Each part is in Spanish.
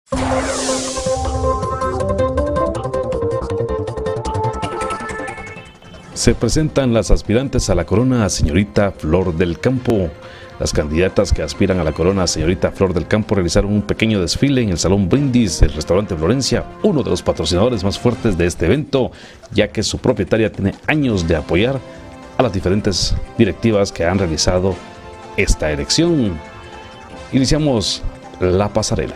Se presentan las aspirantes a la corona a Señorita Flor del Campo. Las candidatas que aspiran a la corona a Señorita Flor del Campo realizaron un pequeño desfile en el Salón Brindis del restaurante Florencia, uno de los patrocinadores más fuertes de este evento, ya que su propietaria tiene años de apoyar a las diferentes directivas que han realizado esta elección. Iniciamos la pasarela.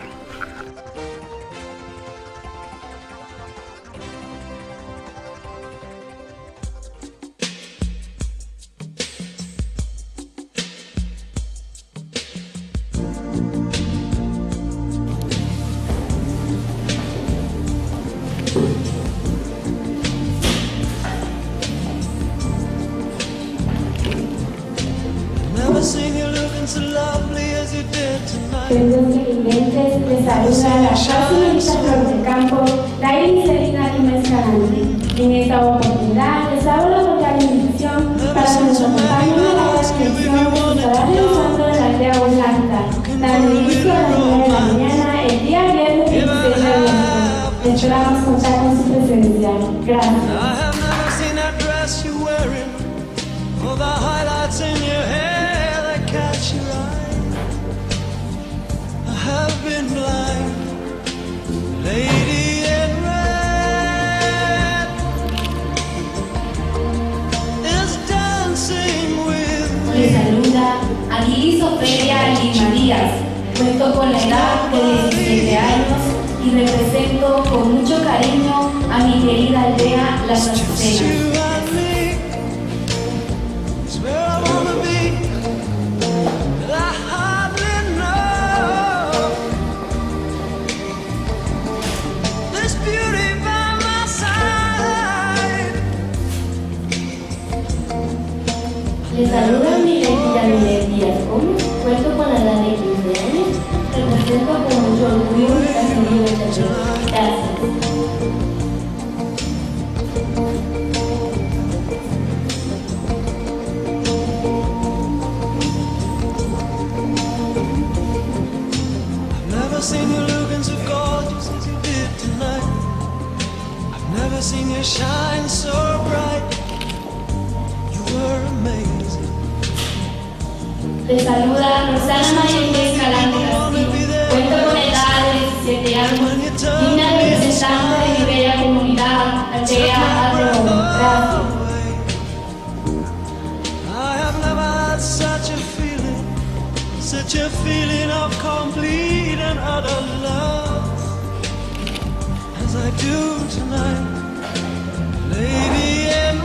Queridos televidentes, les saluda la Señorita Flor del Campo, Daily Selina Lima Escalante. En esta oportunidad les hago la cordial invitación para que nos acompañen a la elección que se estará realizando en la aldea Holanda, dando inicio a las 9 de la mañana el día viernes 26 de agosto. Esperamos contar con su presencia. Gracias. I've been blind, lady in red is dancing with me. Les saluda Aguilis Ofelia Lima Díaz. Cuento con la edad de 17 años y represento con mucho cariño a mi querida aldea Las Azucenas. Les saluda Milet Díaz Gómez, cuento con la edad de 15 años, represento con mucho orgullo la Señorita. Gracias. I've never seen you looking so gorgeous as you did tonight. I've never seen you shine so bright. You were amazing. Les saluda Rosana María Escalante Castillo. Cuento con edad de 17 años, digna representante de mi bella comunidad, aldea Arroyo. Gracias. I have never had such a feeling of complete and utter love as I do tonight, lady in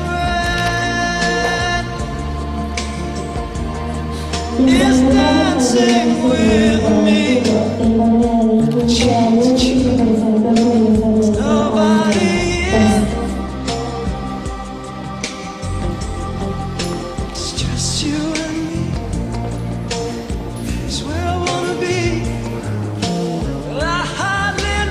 red is dancing with me. Nobody else. It's just you and me. It's where I wanna be. But I hardly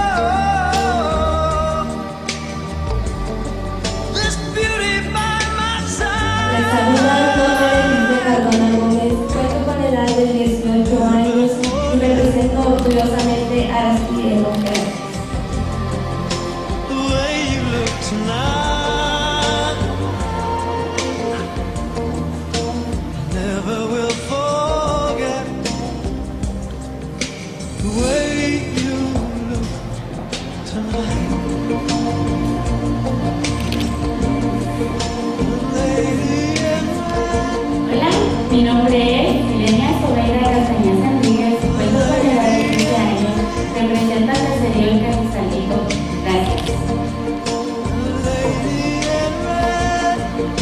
know this beauty by my Les saluda side. Dr. Cardona Gómez. Cuento con edad de 18 años y represento orgullosamente a Astillero. The way you look tonight, I never will forget. The way you look tonight, lady in red. Hola, mi nombre es Milenia Sobeira Castañas Enríquez. Cuento con edad de 15 años. Represento al caserío El Cafizalito. Gracias. Lady in red,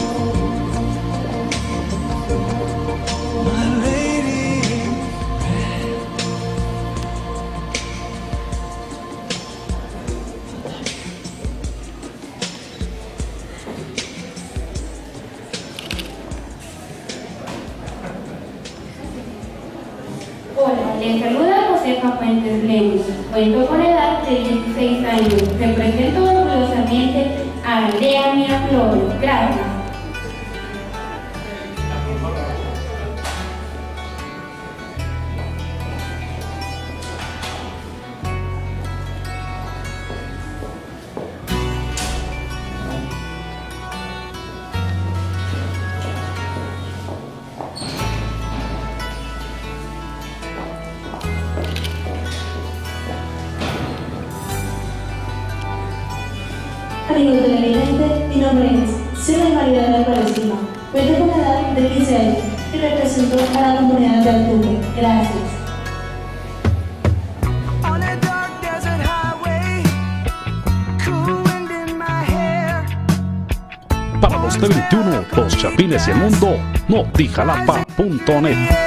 my lady in red. Hola, les saluda Josefa Fuentes Lemus. Cuento con edad de 16 años. Represento orgullosamente a Aldea Miraflores. Gracias. Mi nombre es Silvia María de la Palestina. Cuento con una edad de 15 años y represento a la comunidad de Altuve. Gracias. Para los T21, los Chapines y el mundo, notijalapa.net.